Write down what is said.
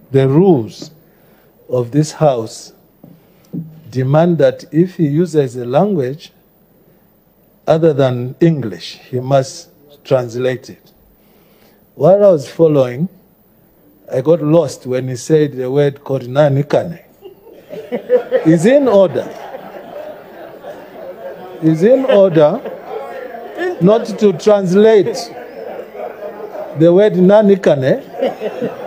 the rules of this house demand that if he uses a language other than English, he must translate it. While I was following, I got lost when he said the word Korinanikane. Is in order. Is in order not to translate the word Nanikane